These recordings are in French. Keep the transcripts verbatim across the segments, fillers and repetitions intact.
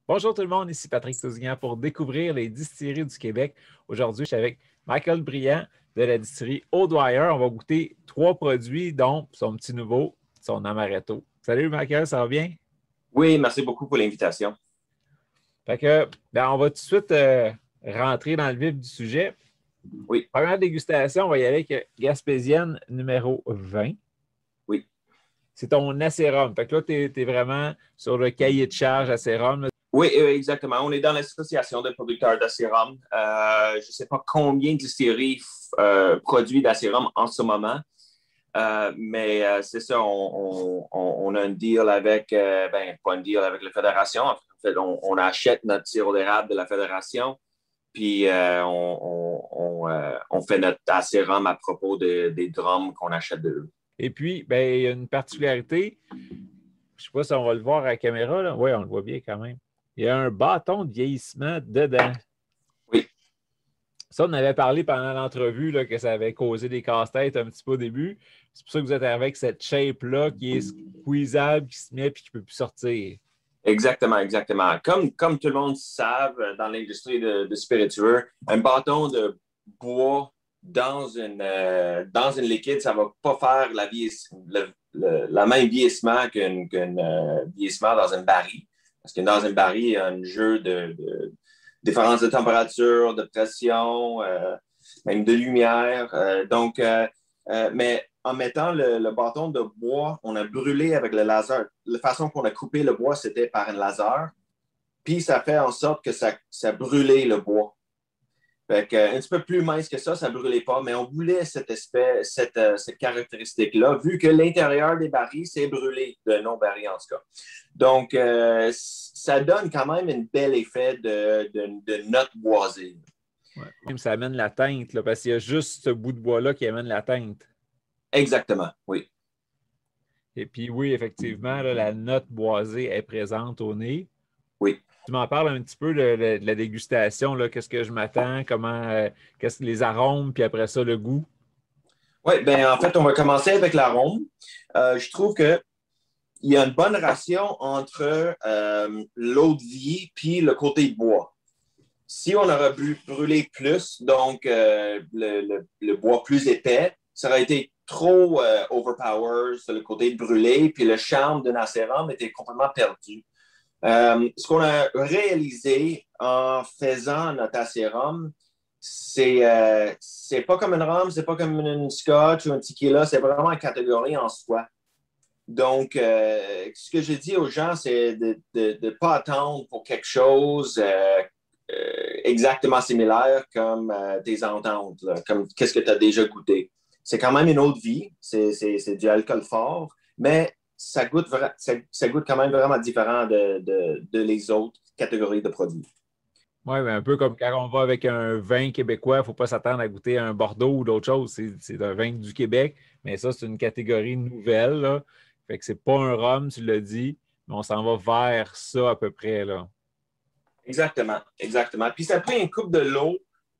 Bonjour tout le monde, ici Patrick Tousignan pour découvrir les distilleries du Québec. Aujourd'hui, je suis avec Michael Briand de la distillerie O'Dwyer. On va goûter trois produits, dont son petit nouveau, son amaretto. Salut Michael, ça va bien? Oui, merci beaucoup pour l'invitation. Fait que, ben, on va tout de suite euh, rentrer dans le vif du sujet. Oui, Première dégustation, on va y aller avec Gaspésienne numéro vingt. oui. C'est ton acérum. Fait que là, tu es vraiment sur le cahier de charge acérum, là. Oui, euh, exactement. On est dans l'association de producteurs d'acérum. Euh, je ne sais pas combien de distilleries euh, produisent d'acérum en ce moment, euh, mais euh, c'est ça, on, on, on, a un deal avec, euh, ben, pas un deal avec la fédération. En fait, on, on achète notre sirop d'érable de la fédération, puis euh, on, on, on, euh, on fait notre acérum à propos de, des drums qu'on achète de eux. Et puis, ben, il y a une particularité. Je ne sais pas si on va le voir à la caméra, là. Oui, on le voit bien quand même. Il y a un bâton de vieillissement dedans. Oui. Ça, on avait parlé pendant l'entrevue là, que ça avait causé des casse-têtes un petit peu au début. C'est pour ça que vous êtes arrivé avec cette shape-là qui est squeezable, qui se met et qui ne peut plus sortir. Exactement, exactement. Comme, comme tout le monde savent dans l'industrie de, de spiritueux, un bâton de bois dans une, euh, dans une liquide, ça ne va pas faire la, vieillisse, le, le, la même vieillissement qu'un qu'un, euh, vieillissement dans un baril. Parce que dans un baril, il y a un jeu de, de différences de température, de pression, euh, même de lumière. Euh, donc, euh, euh, mais en mettant le, le, bâton de bois, on a brûlé avec le laser. La façon qu'on a coupé le bois, c'était par un laser. Puis ça fait en sorte que ça, ça brûlait le bois. Fait que, un petit peu plus mince que ça, ça ne brûlait pas, mais on voulait cette espèce, cette, euh, cette caractéristique-là, vu que l'intérieur des barils, c'est brûlé, de non-barils en tout cas. Donc, euh, ça donne quand même un bel effet de, de, de notes boisées. Ouais. Ça amène la teinte, là, parce qu'il y a juste ce bout de bois-là qui amène la teinte. Exactement, oui. Et puis oui, effectivement, là, la note boisée est présente au nez. Oui. Tu m'en parles un petit peu de, de, de la dégustation, là, qu'est-ce que je m'attends, comment, euh, qu'est-ce que les arômes, puis après ça, le goût. Oui, bien en fait, on va commencer avec l'arôme. Euh, je trouve que il y a une bonne ration entre euh, l'eau de vie puis le côté bois. Si on aurait brûlé plus, donc euh, le, le, le, bois plus épais, ça aurait été trop euh, overpower sur le côté brûlé, puis le charme d'un acérum était complètement perdu. Euh, ce qu'on a réalisé en faisant notre acérum, c'est euh, c'est pas comme une rhum, c'est pas comme une scotch ou un tequila, c'est vraiment une catégorie en soi. Donc, euh, ce que je dis aux gens, c'est de ne pas attendre pour quelque chose euh, euh, exactement similaire comme euh, tes ententes, là, comme qu'est-ce que tu as déjà goûté. C'est quand même une autre vie, c'est, c'est, c'est du alcool fort, mais ça goûte, ça, ça goûte quand même vraiment différent de, de, de les autres catégories de produits. Oui, un peu comme quand on va avec un vin québécois, il ne faut pas s'attendre à goûter un Bordeaux ou d'autres choses. C'est, c'est un vin du Québec, mais ça, c'est une catégorie nouvelle, là. Fait que c'est pas un rhum, tu l'as dit, mais on s'en va vers ça à peu près, là. Exactement, exactement. Puis ça prend une coupe de l'eau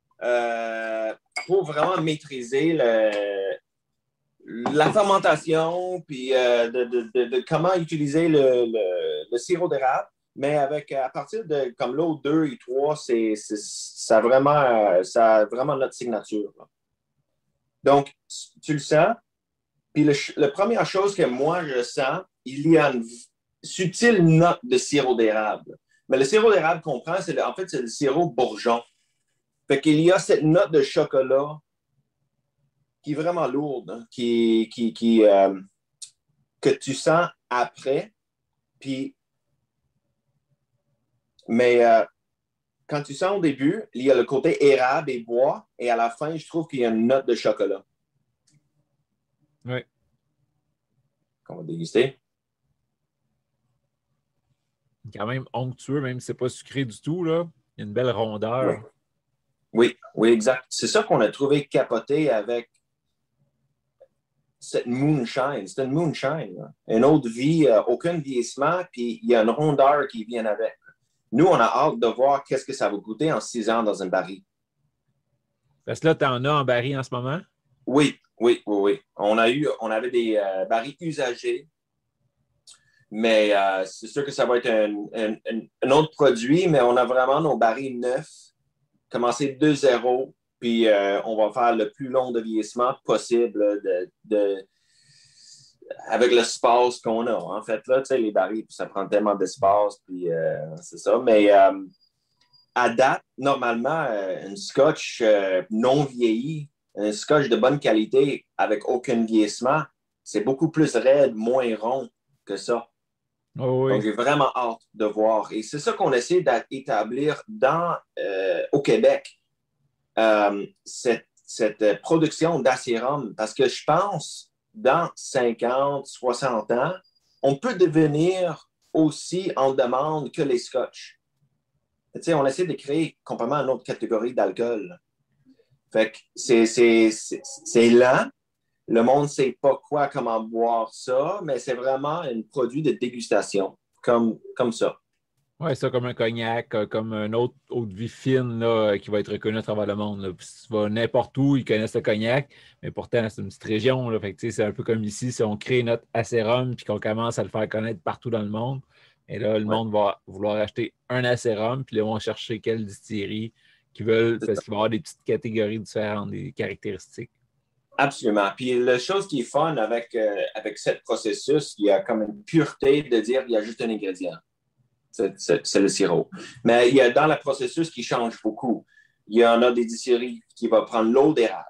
euh, pour vraiment maîtriser le, la fermentation, puis euh, de, de, de, de, comment utiliser le, le, le sirop d'érable. Mais avec, à partir de comme l'eau deux et trois, c'est, c'est, ça, a vraiment, ça a vraiment notre signature, là. Donc, tu le sens. Puis le, la première chose que moi, je sens, il y a une subtile note de sirop d'érable. Mais le sirop d'érable qu'on prend, c'est le, en fait, c'est le sirop bourgeon. Fait qu'il y a cette note de chocolat qui est vraiment lourde, hein, qui, qui, qui, euh, que tu sens après. Puis, mais euh, quand tu sens au début, il y a le côté érable et bois, et à la fin, je trouve qu'il y a une note de chocolat. Oui. Qu'on va déguster. Quand même onctueux, même si c'est pas sucré du tout, là. Il y a une belle Oui, rondeur. oui, oui, exact. C'est ça qu'on a trouvé capoté avec cette moonshine. C'est une moonshine, là. Une autre vie, euh, aucun vieillissement, puis il y a une rondeur qui vient avec. Nous, on a hâte de voir qu'est-ce que ça va goûter en six ans dans un baril. Parce que là, tu en as en baril en ce moment. Oui, oui, oui, oui. On a eu, on avait des euh, barils usagés, Mais euh, c'est sûr que ça va être un, un, un, un autre produit, mais on a vraiment nos barils neufs, commencer de zéro, puis euh, on va faire le plus long de vieillissement possible de, de, avec l'espace qu'on a. En fait, là, tu sais, les barils, ça prend tellement d'espace, puis euh, c'est ça. Mais euh, à date, normalement, euh, une scotch euh, non vieillie, un scotch de bonne qualité avec aucun vieillissement, c'est beaucoup plus raide, moins rond que ça. Oh, oui. Donc, j'ai vraiment hâte de voir. Et c'est ça qu'on essaie d'établir dans, euh, au Québec, euh, cette, cette production d'acérum. Parce que je pense, dans cinquante, soixante ans, on peut devenir aussi en demande que les scotch. Tu sais, on essaie de créer complètement une autre catégorie d'alcool. Fait que c'est, c'est, c'est, c'est lent. Le monde ne sait pas quoi, comment boire ça, mais c'est vraiment un produit de dégustation, comme, comme ça. Oui, ça comme un cognac, comme une autre eau de vie fine là, qui va être reconnue à travers le monde. Là. Puis, si tu vas n'importe où, ils connaissent le cognac, mais pourtant, c'est une petite région. Là. Fait que, c'est un peu comme ici, si on crée notre acérum puis qu'on commence à le faire connaître partout dans le monde. Et là, le ouais. monde va vouloir acheter un acérum, puis là, ils vont chercher quelle distillerie qu'ils veulent, parce qu'il va y avoir des petites catégories différentes, des caractéristiques. Absolument. Puis la chose qui est fun avec, euh, avec ce processus, il y a comme une pureté de dire qu'il y a juste un ingrédient. C'est, c'est, c'est le sirop. Mais il y a dans le processus qui change beaucoup. Il y en a des distilleries qui vont prendre l'eau d'érable,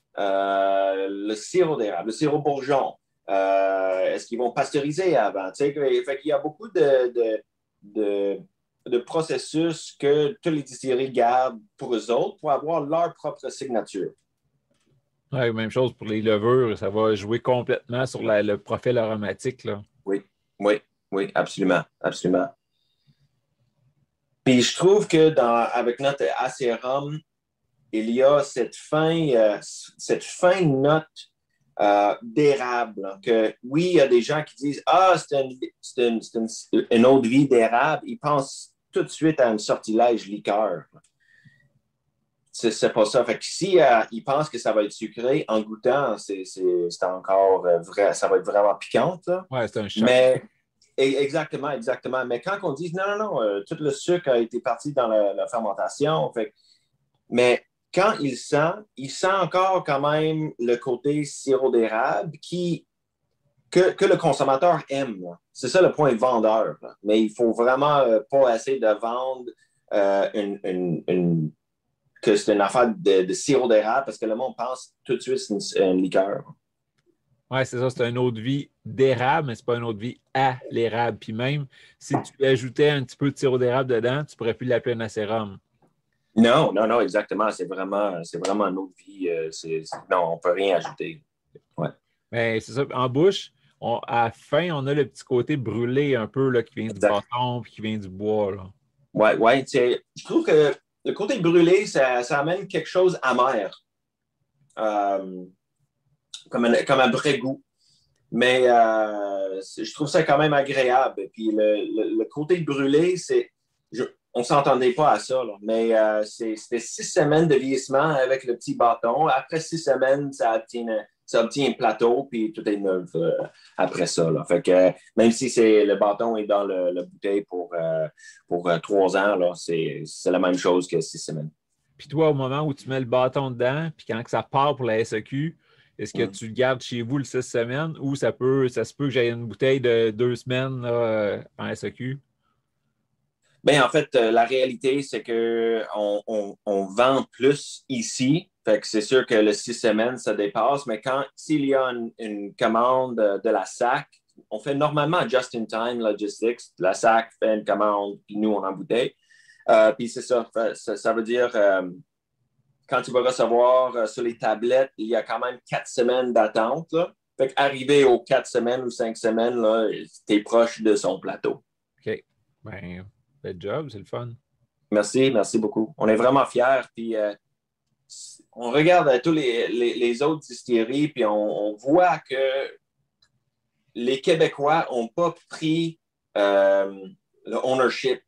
euh, le sirop d'érable, le sirop bourgeon. Euh, est-ce qu'ils vont pasteuriser avant? Tu sais, fait qu'il y a beaucoup de, de, de, de processus que toutes les distilleries gardent pour eux autres pour avoir leur propre signature. Oui, même chose pour les levures. Ça va jouer complètement sur la, le profil aromatique. Là. Oui, oui, oui, absolument, absolument. Puis je trouve que dans, avec notre acérum, il y a cette fin, euh, cette fin note euh, d'érable. Là, que oui, il y a des gens qui disent Ah, c'est, une, c'est, une, c'est une, une eau de vie d'érable. Ils pensent tout de suite à un sortilège liqueur. C'est, c'est pas ça. Fait que si euh, ils pensent que ça va être sucré, en goûtant, c'est, c'est, c'est encore euh, vrai, ça va être vraiment piquant. Oui, c'est un choc. Mais exactement, exactement. Mais quand on dit non, non, non, euh, tout le sucre a été parti dans la, la fermentation. Fait, mais quand il sent, il sent encore quand même le côté sirop d'érable qui, que, que le consommateur aime. Là. C'est ça le point vendeur. Là. Mais il ne faut vraiment euh, pas essayer de vendre euh, une, une, une que c'est une affaire de, de sirop d'érable parce que le monde pense tout de suite que c'est une, une liqueur. Oui, c'est ça, c'est une eau de vie d'érable, mais ce n'est pas une eau de vie à l'érable. Puis même, si tu ajoutais un petit peu de sirop d'érable dedans, tu ne pourrais plus l'appeler un acérum. Non, non, non, exactement. C'est vraiment, c'est vraiment une eau de vie. Euh, c'est, c'est, non, on ne peut rien ajouter. Ouais. Mais c'est ça, en bouche, on, à la fin, on a le petit côté brûlé un peu là, qui vient exact. Du bâton et qui vient du bois. Oui, oui. Je trouve que le côté brûlé, ça, ça amène quelque chose amer. Euh, comme, un, comme un vrai goût. Mais euh, je trouve ça quand même agréable. Puis le, le, le côté brûlé, c'est. Je, on ne s'entendait pas à ça, là, mais euh, c'est, c'était six semaines de vieillissement avec le petit bâton. Après six semaines, ça obtient, ça obtient un plateau, puis tout est neuf euh, après ça. Là. Fait que euh, même si c'est, le bâton est dans le, la bouteille pour, euh, pour euh, trois ans, là, c'est, c'est la même chose que six semaines. Puis toi, au moment où tu mets le bâton dedans, puis quand ça part pour la S E Q, est-ce que mm. tu le gardes chez vous le six semaines ou ça peut, ça se peut que j'aille une bouteille de deux semaines là, en S E Q? Bien, en fait, euh, la réalité, c'est qu'on on, on vend plus ici. Fait que c'est sûr que le six semaines, ça dépasse. Mais quand s'il y a une, une commande de la S A C, on fait normalement just-in-time logistics. La S A C fait une commande, puis nous, on embouteille. Euh, puis c'est ça, ça. Ça veut dire, euh, quand tu vas recevoir euh, sur les tablettes, il y a quand même quatre semaines d'attente. Là. Fait qu'arriver aux quatre semaines ou cinq semaines, là, t'es proche de son plateau. OK. Ben... Bel job, c'est le fun. Merci, merci beaucoup. On est vraiment fiers. Puis, euh, on regarde tous les, les, les autres distilleries, puis on, on voit que les Québécois n'ont pas pris euh, le ownership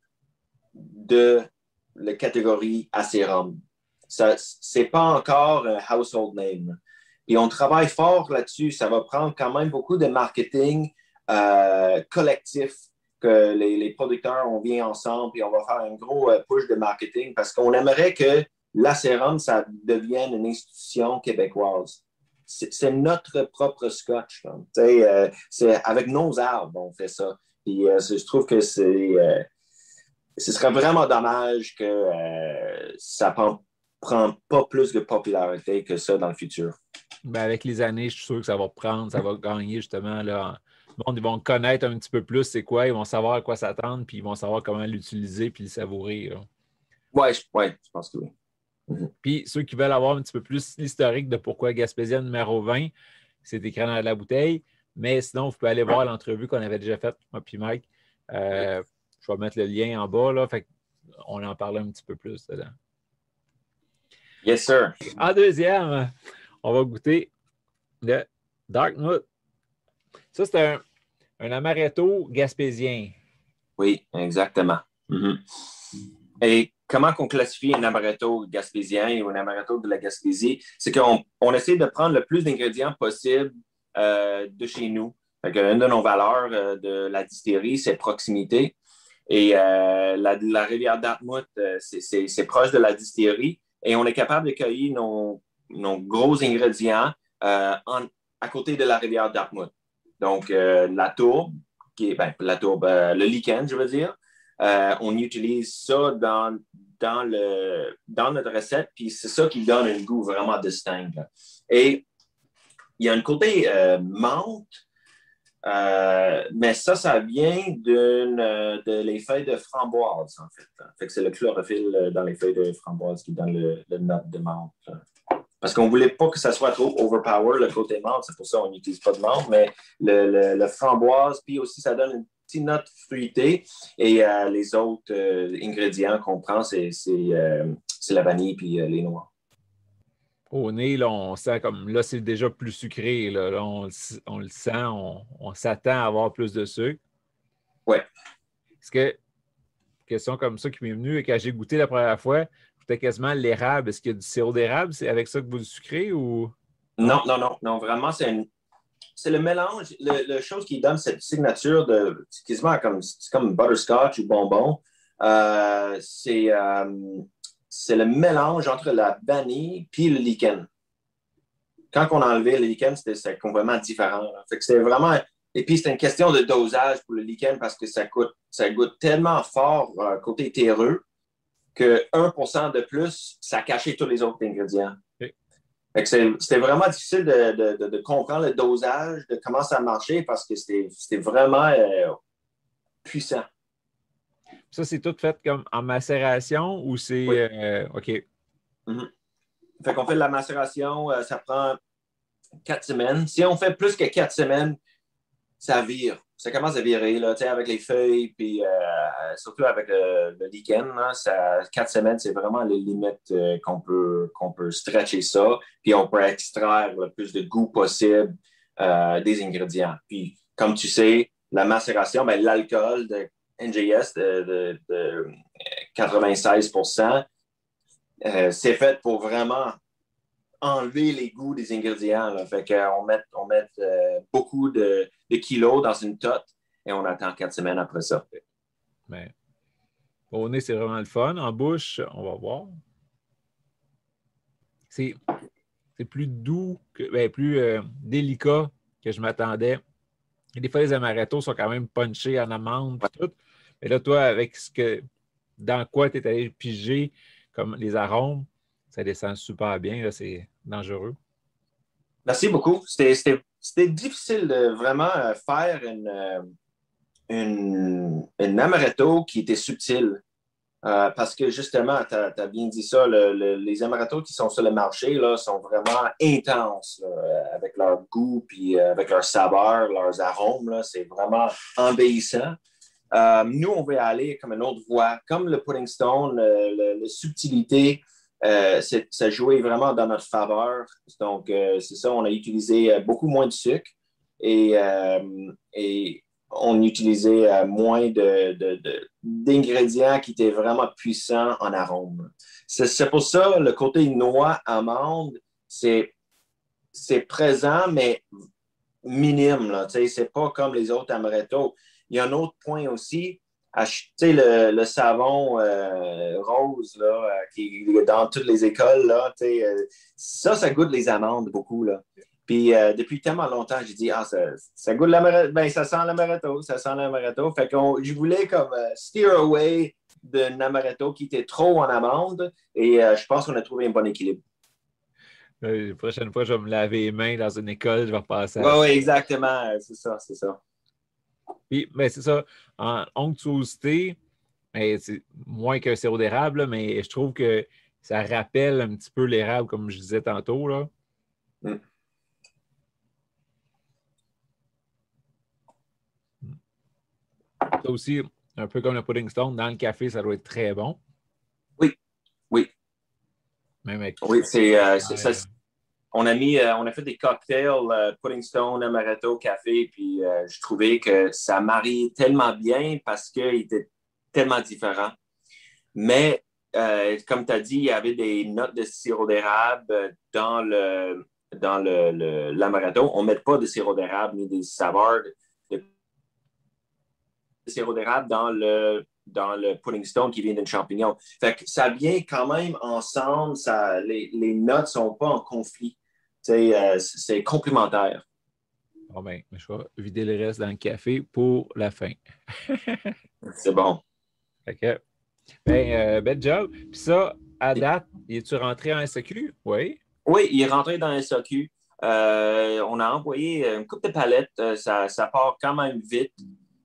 de la catégorie acérum. Ce n'est pas encore un household name. Et on travaille fort là-dessus. Ça va prendre quand même beaucoup de marketing. euh, collectif que les, les producteurs, on vient ensemble et on va faire un gros euh, push de marketing parce qu'on aimerait que l'Acérum, ça devienne une institution québécoise. C'est, c'est notre propre scotch. Euh, c'est avec nos arbres, on fait ça. Puis, euh, je trouve que c'est, euh, ce serait vraiment dommage que euh, ça ne prend, prend pas plus de popularité que ça dans le futur. Ben, avec les années, je suis sûr que ça va prendre, ça va gagner justement. Là. Le monde, ils vont connaître un petit peu plus c'est quoi, ils vont savoir à quoi s'attendre, puis ils vont savoir comment l'utiliser puis le savourer. Oui, je, ouais, je pense que oui. Mm-hmm. Puis ceux qui veulent avoir un petit peu plus l'historique de pourquoi Gaspésien numéro vingt, c'est écrit dans la bouteille. Mais sinon, vous pouvez aller voir l'entrevue qu'on avait déjà faite, moi puis Mike. Euh, je vais mettre le lien en bas, là. Fait on en parlait un petit peu plus dedans. Yes, sir. En deuxième, on va goûter le Dartmouth. Ça, c'est un, un amaretto gaspésien. Oui, exactement. Mm-hmm. Et comment on classifie un amaretto gaspésien ou un amaretto de la Gaspésie? C'est qu'on on essaie de prendre le plus d'ingrédients possible euh, de chez nous. Fait une de nos valeurs euh, de la distillerie, c'est proximité. Et euh, la, la rivière Dartmouth, euh, c'est, c'est, c'est proche de la distillerie. Et on est capable de cueillir nos, nos gros ingrédients euh, en, à côté de la rivière Dartmouth. Donc, euh, la tourbe, qui est, ben, la tourbe, euh, le lichen, je veux dire, euh, on utilise ça dans, dans, le, dans notre recette, puis c'est ça qui donne un goût vraiment distinct. Là. Et il y a un côté euh, menthe, euh, mais ça, ça vient d'une, de les feuilles de framboise, en fait. Fait que c'est le chlorophylle dans les feuilles de framboise qui donne le, le note de menthe. Là. Parce qu'on ne voulait pas que ça soit trop overpower, le côté menthe. C'est pour ça qu'on n'utilise pas de menthe, mais le, le, le framboise, puis aussi, ça donne une petite note fruitée. Et euh, les autres euh, ingrédients qu'on prend, c'est, c'est, euh, c'est la vanille puis euh, les noix. Au nez, là, on sent comme... Là, c'est déjà plus sucré. Là, là on, on le sent. On, on s'attend à avoir plus de sucre. Oui. Est-ce que... Question comme ça qui m'est venue, et quand j'ai goûté la première fois, c'était quasiment l'érable. Est-ce qu'il y a du sirop d'érable? C'est avec ça que vous le sucrez ou... Non, non, non. Non, vraiment, c'est, une, c'est le mélange, le, le chose qui donne cette signature de... C'est quasiment comme, c'est comme butterscotch ou bonbon. Euh, c'est, euh, c'est le mélange entre la vanille et le lichen. Quand on a enlevé le lichen, c'était, c'était complètement différent. Là. Fait que c'est vraiment... Et puis, c'est une question de dosage pour le lichen parce que ça, coûte, ça goûte tellement fort euh, côté terreux que un pour cent de plus, ça cachait tous les autres ingrédients. Okay. Fait que c'est, c'était vraiment difficile de, de, de, de comprendre le dosage, de comment ça marchait parce que c'était, c'était vraiment euh, puissant. Ça, c'est tout fait comme en macération ou c'est... Oui. Euh, OK. Mm-hmm. Fait qu'on fait de la macération, euh, ça prend quatre semaines. Si on fait plus que quatre semaines, ça vire. Ça commence à virer, là, avec les feuilles, puis euh, surtout avec le, le lichen. Là, ça, quatre semaines, c'est vraiment les limites euh, qu'on peut, qu'on peut stretcher ça, puis on peut extraire le plus de goût possible euh, des ingrédients. Puis, comme tu sais, la macération, ben, l'alcool de N J S de, de, de quatre-vingt-seize pour cent, euh, c'est fait pour vraiment enlever les goûts des ingrédients. Là. Fait qu'on met, on met euh, beaucoup de, de kilos dans une tote et on attend quatre semaines après ça. Mais, au nez, c'est vraiment le fun. En bouche, on va voir. C'est, c'est plus doux, que, ben, plus euh, délicat que je m'attendais. Et des fois, les amarettos sont quand même punchés en amande et tout. Mais là, toi, avec ce que dans quoi tu es allé piger comme les arômes, ça descend super bien. Là, c'est dangereux. Merci beaucoup. C'était, c'était, c'était difficile de vraiment faire une, une, une amaretto qui était subtile. Euh, parce que justement, tu as bien dit ça, le, le, les amarettos qui sont sur le marché là, sont vraiment intenses là, avec leur goût, puis euh, avec leur saveur, leurs arômes. Là, c'est vraiment envahissant. Euh, nous, on veut aller comme une autre voie. Comme le Pudding Stone, la subtilité, euh, c'est, ça jouait vraiment dans notre faveur. Donc, euh, c'est ça, on a utilisé beaucoup moins de sucre et, euh, et on utilisait euh, moins de, de, de, d'ingrédients qui étaient vraiment puissants en arôme. C'est, c'est pour ça, le côté noix, amande, c'est, c'est présent, mais minime, là. C'est pas comme les autres amaretto. Il y a un autre point aussi. Acheter le, le savon euh, rose là, euh, qui est dans toutes les écoles, là, euh, ça, ça goûte les amandes beaucoup. Là. Puis euh, depuis tellement longtemps, j'ai dit, ah, ça, ça goûte l'amaretto, ben ça sent l'amaretto, ça sent l'amaretto. Fait que je voulais comme uh, steer away d'un amaretto qui était trop en amande et euh, je pense qu'on a trouvé un bon équilibre. Euh, la prochaine fois, je vais me laver les mains dans une école, je vais repasser à Oui, ça. oui, exactement. C'est ça, c'est ça. Puis, ben, c'est ça. En onctuosité, ben, c'est moins qu'un sirop d'érable, mais je trouve que ça rappelle un petit peu l'érable, comme je disais tantôt. Là. Mm. Ça aussi, un peu comme le pudding stone, dans le café, ça doit être très bon. Oui, oui. Même avec... Oui, c'est, euh, c'est ça. On a mis, euh, on a fait des cocktails, euh, pudding stone, amaretto, café, puis euh, je trouvais que ça marie tellement bien parce qu'il était tellement différent. Mais, euh, comme tu as dit, il y avait des notes de sirop d'érable dans le dans le, le, l'amaretto. On ne met pas de sirop d'érable ni des saveurs de, de sirop d'érable dans le dans le pudding stone qui vient d'un champignon. Fait que ça vient quand même ensemble, ça, les, les notes ne sont pas en conflit. Euh, c'est complémentaire. Bon ben, je vais vider le reste dans le café pour la fin. C'est bon. Fait que, ben, euh, bel job. Puis ça, à date, es-tu rentré en S A Q? Oui. Oui, il est rentré dans S A Q. Euh, on a envoyé une coupe de palettes. Ça, ça part quand même vite.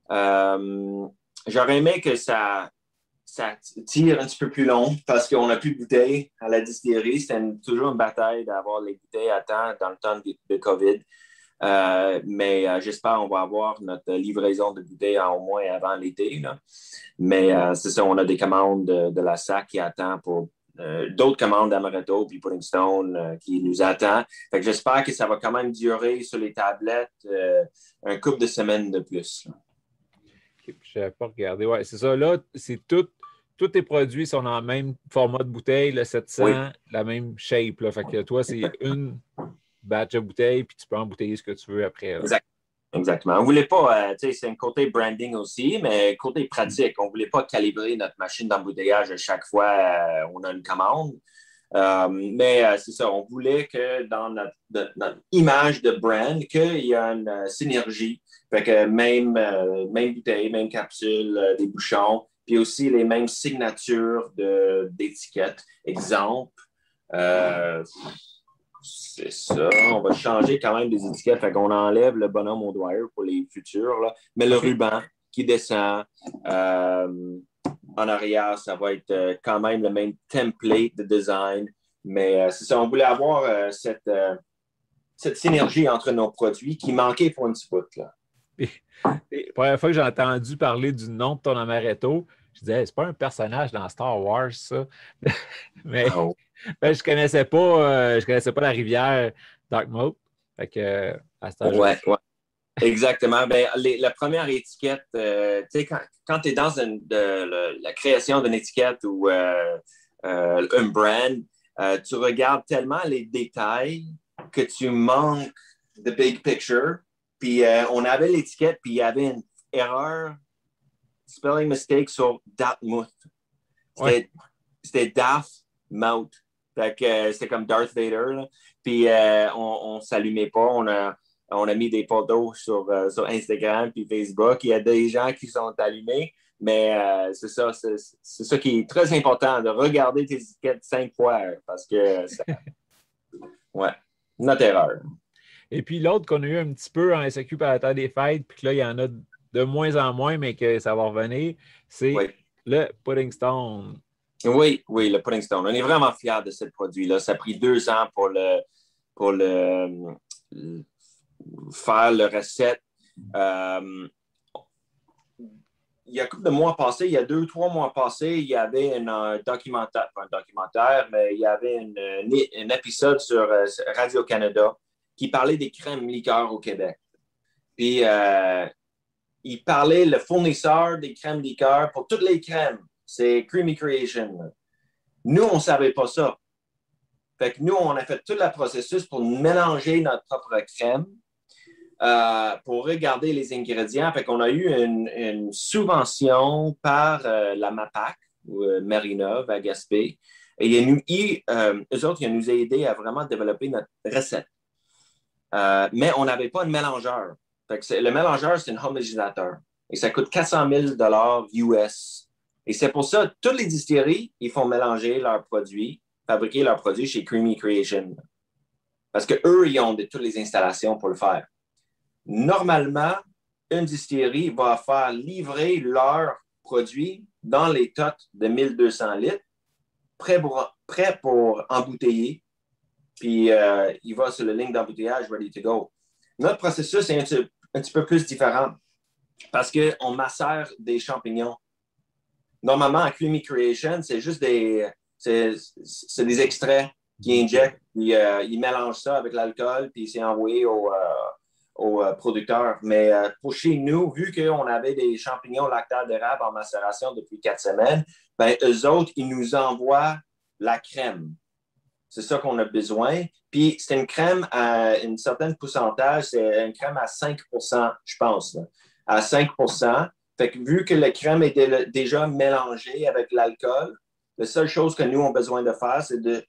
Euh, j'aurais aimé que ça, ça tire un petit peu plus long parce qu'on n'a plus de bouteilles à la distillerie. C'était une, toujours une bataille d'avoir les bouteilles à temps dans le temps de, de COVID. Euh, mais euh, j'espère qu'on va avoir notre livraison de bouteilles au moins avant l'été. Là. Mais euh, c'est ça, on a des commandes de, de la S A C qui attend pour euh, d'autres commandes d'Amaretto puis Pudding Stone euh, qui nous attend. Fait que j'espère que ça va quand même durer sur les tablettes euh, un couple de semaines de plus. Okay, je n'avais pas regardé. Ouais, c'est ça. Là, c'est tout. Tous tes produits sont dans le même format de bouteille, le sept cents, oui. La même shape. Là. Fait que toi, c'est une batch de bouteilles, puis tu peux embouteiller ce que tu veux après. Exact. Exactement. On ne voulait pas, euh, tu sais, c'est un côté branding aussi, mais côté pratique. On ne voulait pas calibrer notre machine d'embouteillage à chaque fois euh, on a une commande. Euh, mais euh, c'est ça, on voulait que dans notre, notre, notre image de brand, qu'il y ait une euh, synergie. Fait que même, euh, même bouteille, même capsule, euh, des bouchons, puis aussi les mêmes signatures de, d'étiquettes. Exemple, euh, c'est ça. On va changer quand même des étiquettes. Fait qu'on enlève le bonhomme au Dwyer pour les futurs. Là. Mais le ruban qui descend euh, en arrière, ça va être euh, quand même le même template de design. Mais euh, c'est ça. On voulait avoir euh, cette, euh, cette synergie entre nos produits qui manquait pour une petite bout. Là. Et, et, la première fois que j'ai entendu parler du nom de ton amaretto, je disais, c'est pas un personnage dans Star Wars, ça. Mais oh. ben, je connaissais pas euh, je connaissais pas la rivière Dartmouth. Fait que à ce ouais, ouais. Exactement. Ben, les, la première étiquette, euh, tu sais, quand, quand tu es dans une, de, le, la création d'une étiquette ou euh, euh, un brand, euh, tu regardes tellement les détails que tu manques the big picture. Puis euh, on avait l'étiquette, puis il y avait une erreur, spelling mistake sur Dartmouth. C'était, ouais. c'était Dartmouth. Fait que euh, c'était comme Darth Vader. Là. Puis euh, on ne s'allumait pas. On a, on a mis des photos sur, euh, sur Instagram puis Facebook. Il y a des gens qui sont allumés. Mais euh, c'est ça, c'est, c'est ça qui est très important, de regarder tes étiquettes cinq fois. Parce que ça... ouais, notre erreur. Et puis l'autre qu'on a eu un petit peu en S A Q par la temps des fêtes, puis que là, il y en a de moins en moins, mais que ça va revenir, c'est oui. le Pudding Stone. Oui, oui, le Pudding Stone. On est vraiment fiers de ce produit-là. Ça a pris deux ans pour le, pour le, le faire la recette. Euh, il y a quelques mois passés, il y a deux, trois mois passés, il y avait un, un documentaire, pas un documentaire, mais il y avait une, une, un épisode sur euh, Radio-Canada qui parlait des crèmes liqueurs au Québec. Puis, euh, il parlait le fournisseur des crèmes liqueurs pour toutes les crèmes. C'est Creamy Creation. Nous, on ne savait pas ça. Fait que nous, on a fait tout le processus pour mélanger notre propre crème. euh, pour regarder les ingrédients. Fait qu'on a eu une, une subvention par euh, la MAPAC, ou euh, Marineuve à Gaspé. Et ils nous, ils, euh, eux autres, ils nous ont aidés à vraiment développer notre recette. Euh, mais on n'avait pas de mélangeur. Fait que le mélangeur, c'est un homogénéateur. Et ça coûte quatre cent mille U S. Et c'est pour ça que toutes les distilleries, ils font mélanger leurs produits, fabriquer leurs produits chez Creamy Creation. Parce qu'eux, ils ont de, toutes les installations pour le faire. Normalement, une distillerie va faire livrer leurs produits dans les totes de mille deux cents litres, prêts pour, prêt pour embouteiller. Puis, euh, il va sur la ligne d'embouteillage, ready to go. Notre processus est un petit, un petit peu plus différent parce qu'on macère des champignons. Normalement, en Creamy Creation, c'est juste des, c'est, c'est des extraits qu'ils injectent, puis euh, ils mélangent ça avec l'alcool, puis c'est envoyé au, euh, au euh, producteur. Mais euh, pour chez nous, vu qu'on avait des champignons lactaires d'érable en macération depuis quatre semaines, ben, eux autres, ils nous envoient la crème. C'est ça qu'on a besoin. Puis, c'est une crème à un certain pourcentage, c'est une crème à cinq pour cent, je pense. Là. À cinq pour cent. Fait que vu que la crème est dé- déjà mélangée avec l'alcool, la seule chose que nous avons besoin de faire, c'est de,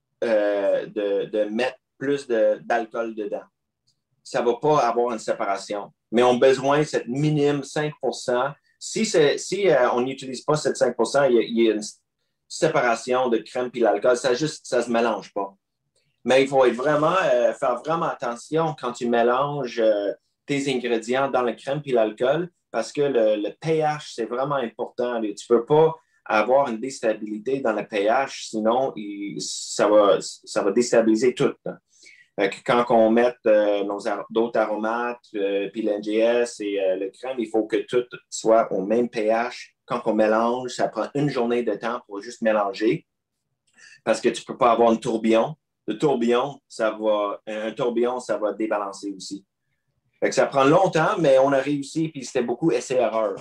euh, de, de mettre plus de, d'alcool dedans. Ça ne va pas avoir une séparation. Mais on a besoin de cette minime cinq pour cent. Si, c'est, si euh, on n'utilise pas cette cinq pour cent, il y a, il y a une séparation de crème et l'alcool, ça juste, ça se mélange pas. Mais il faut être vraiment, euh, faire vraiment attention quand tu mélanges euh, tes ingrédients dans la crème et l'alcool, parce que le, le pH, c'est vraiment important. Tu ne peux pas avoir une déstabilité dans le pH, sinon il, ça, va, ça va déstabiliser tout. Fait que quand on met euh, nos ar- d'autres aromates, euh, puis l'N G S et euh, le crème, il faut que tout soit au même pH. Quand on mélange, ça prend une journée de temps pour juste mélanger parce que tu ne peux pas avoir un tourbillon. Le tourbillon, ça va, un tourbillon, ça va débalancer aussi. Fait que ça prend longtemps, mais on a réussi, puis c'était beaucoup essai-erreur.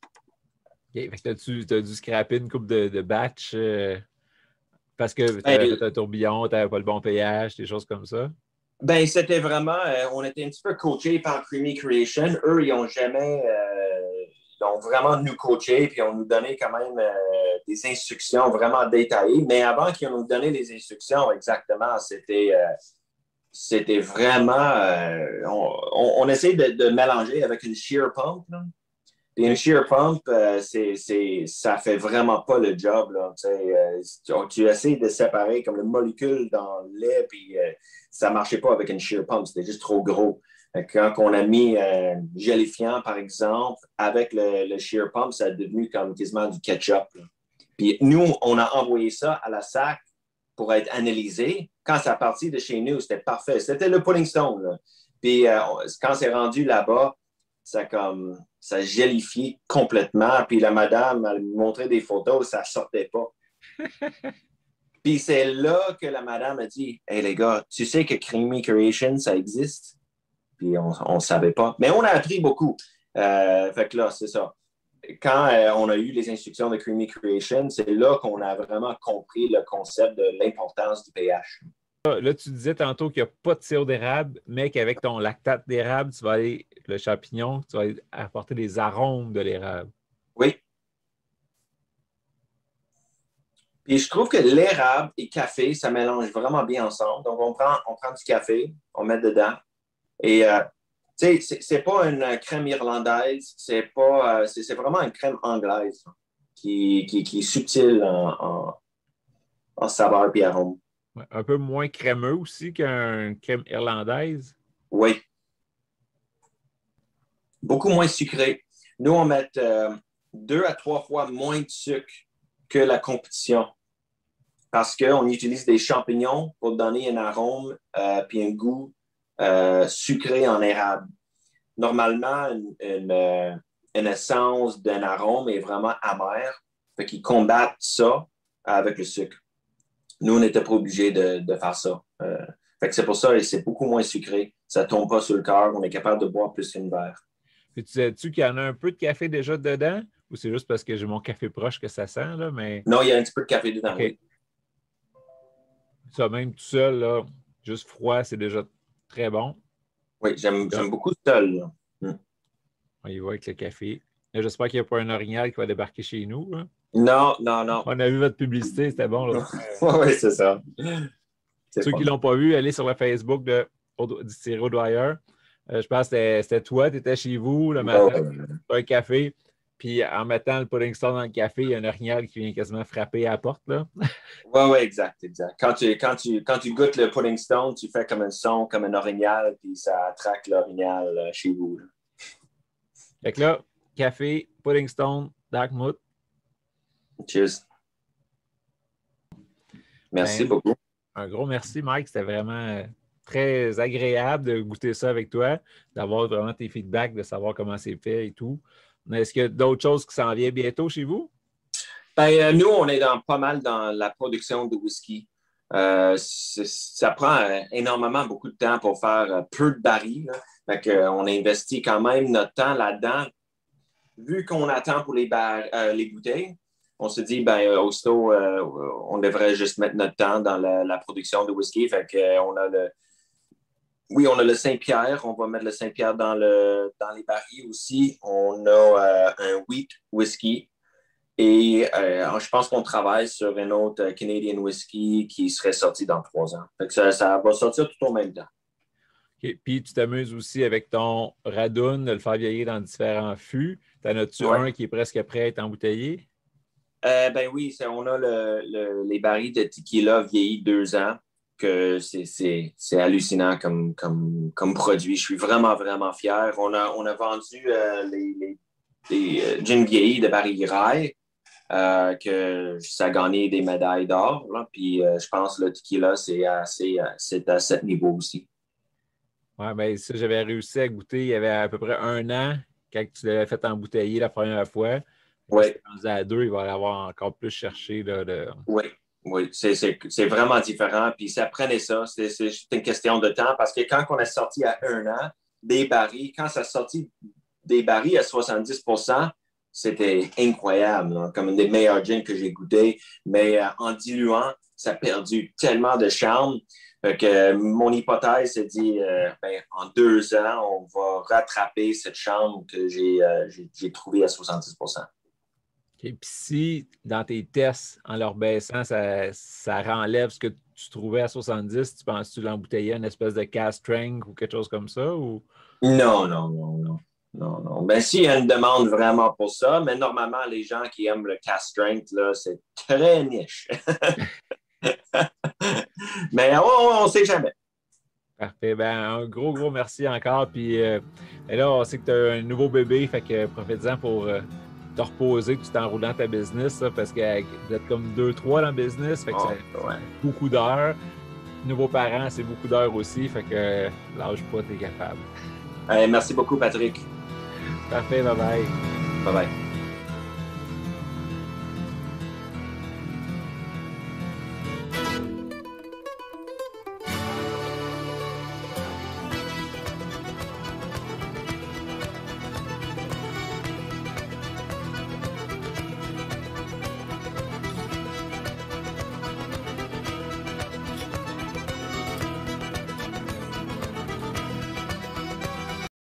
Okay. Fait que t'as-tu, t'as dû scraper une coupe de, de batch euh, parce que tu Ben, avais fait un tourbillon, tu n'avais pas le bon pH, des choses comme ça? ben c'était vraiment, euh, on était un petit peu coachés par Creamy Creation. Eux, ils n'ont jamais, euh, ils ont vraiment nous coaché, puis ils ont nous donné quand même euh, des instructions vraiment détaillées. Mais avant qu'ils nous donné les instructions exactement, c'était, euh, c'était vraiment, euh, on, on, on essaie de, de mélanger avec une shear pump. Là. Puis une shear pump, euh, c'est, c'est, ça fait vraiment pas le job. Là. Euh, tu, tu essaies de séparer comme le molécule dans le lait, puis euh, ça marchait pas avec une shear pump, c'était juste trop gros. Quand on a mis un euh, gélifiant, par exemple, avec le, le shear pump, ça a devenu comme quasiment du ketchup. Là. Puis nous, on a envoyé ça à la S A C pour être analysé. Quand ça a parti de chez nous, c'était parfait. C'était le pudding stone. Là. Puis euh, quand c'est rendu là-bas, ça comme ça gélifié complètement. Puis la madame, elle me montrait des photos, ça sortait pas. Puis c'est là que la madame a dit, « Hey les gars, tu sais que Creamy Creation, ça existe? » Puis on ne savait pas. Mais on a appris beaucoup. Euh, fait que là, c'est ça. Quand euh, on a eu les instructions de Creamy Creation, c'est là qu'on a vraiment compris le concept de l'importance du pH. Là, tu disais tantôt qu'il n'y a pas de sirop d'érable, mais qu'avec ton lactate d'érable, tu vas aller, le champignon, tu vas aller apporter des arômes de l'érable. Oui. Puis je trouve que l'érable et café, ça mélange vraiment bien ensemble. Donc, on prend, on prend du café, on met dedans. Et, euh, tu sais, c'est, c'est pas une crème irlandaise, c'est pas, euh, c'est, c'est vraiment une crème anglaise qui, qui, qui est subtile en, en, en saveur et arôme. Ouais, un peu moins crémeux aussi qu'une crème irlandaise. Oui. Beaucoup moins sucré. Nous, on met euh, deux à trois fois moins de sucre que la compétition parce qu'on utilise des champignons pour donner un arôme euh, puis un goût euh, sucré en érable. Normalement, une, une, une essence d'un arôme est vraiment amère, fait qu'ils combattent ça avec le sucre. Nous, on n'était pas obligés de, de faire ça. Euh, fait que c'est pour ça que c'est beaucoup moins sucré. Ça ne tombe pas sur le cœur. On est capable de boire plus qu'une verre. Puis tu disais-tu qu'il y en a un peu de café déjà dedans? Ou c'est juste parce que j'ai mon café proche que ça sent, là, mais... Non, il y a un petit peu de café dedans, okay. Oui. Ça, même tout seul, là, juste froid, c'est déjà très bon. Oui, j'aime, j'aime beaucoup seul. Là. Mm. On y va avec le café. Là, j'espère qu'il n'y a pas un orignal qui va débarquer chez nous. Hein. Non, non, non. On a vu votre publicité, c'était bon. Là. Oui, c'est ça. C'est Ceux fun. qui ne l'ont pas vu, allez sur le Facebook de Distillerie Audoyer. Euh, je pense que c'était, c'était toi, tu étais chez vous le matin, oh. un café. Puis en mettant le pudding stone dans le café, il y a un orignal qui vient quasiment frapper à la porte. Oui, oui, exact, exact. Quand tu, quand, tu, quand tu goûtes le pudding stone, tu fais comme un son, comme un orignal, puis ça attraque l'orignal chez vous. Là. Fait que là, café, pudding stone, Darkmouth. Cheers. Merci ben, beaucoup. Un gros merci, Mike. C'était vraiment très agréable de goûter ça avec toi, d'avoir vraiment tes feedbacks, de savoir comment c'est fait et tout. Est-ce qu'il y a d'autres choses qui s'en viennent bientôt chez vous? Ben, nous, on est dans, pas mal dans la production de whisky. Euh, ça prend euh, énormément beaucoup de temps pour faire euh, peu de barils. Fait que, euh, on investit quand même notre temps là-dedans. Vu qu'on attend pour les, bar- euh, les bouteilles, on se dit, ben, euh, aussitôt, euh, on devrait juste mettre notre temps dans la, la production de whisky. Fait que, euh, on a le Oui, on a le Saint-Pierre. On va mettre le Saint-Pierre dans, le, dans les barils aussi. On a euh, un wheat whisky. Et euh, je pense qu'on travaille sur un autre Canadian whisky qui serait sorti dans trois ans. Fait que ça, ça va sortir tout au même temps. Okay. Puis tu t'amuses aussi avec ton Radun de le faire vieillir dans différents fûts. T'en as-tu ouais. un qui est presque prêt à être embouteillé? Euh, ben oui, c'est, on a le, le, les barils de tequila vieillis deux ans. Que c'est, c'est, c'est hallucinant comme, comme, comme produit. Je suis vraiment, vraiment fier. On a, on a vendu euh, les, les, les euh, gin vieillis de baril Rye, euh, que ça a gagné des médailles d'or. Là. Puis euh, je pense que le tequila, c'est, assez, c'est à ce niveau aussi. Oui, bien ça, j'avais réussi à goûter. Il y avait à peu près un an quand tu l'avais fait embouteiller la première fois. Oui. À deux, il va l'avoir encore plus cherché. Là, de... Oui. Oui, c'est, c'est, c'est vraiment différent. Puis ça prenait ça. C'est, c'est juste une question de temps parce que quand on est sorti à un an, des barils, quand ça sorti des barils à soixante-dix pour cent, c'était incroyable. Là, comme une des meilleurs gins que j'ai goûté. Mais euh, en diluant, ça a perdu tellement de charme. Fait que euh, mon hypothèse, c'est dit, euh, ben, en deux ans, on va rattraper cette charme que j'ai, euh, j'ai, j'ai trouvée à soixante-dix pour cent. Okay. Puis si, dans tes tests, en leur baissant, ça, ça renlève ce que tu trouvais à soixante-dix, tu penses que tu l'embouteillais une espèce de cast strength ou quelque chose comme ça? Ou... Non, non, non, non. Non, non. Ben, s'il y a une demande vraiment pour ça, mais normalement, les gens qui aiment le cast strength, là, c'est très niche. Mais on ne sait jamais. Parfait. Ben, un gros, gros merci encore. Puis euh, là, on sait que tu as un nouveau bébé, fait que profite-en pour... Euh, te reposer tout en roulant ta business, ça, parce que vous êtes comme deux, trois dans le business, fait que oh, c'est ouais. beaucoup d'heures. Nouveaux parents, c'est beaucoup d'heures aussi, fait que lâche pas, t'es capable. Euh, merci beaucoup, Patrick. Parfait, bye bye. Bye bye.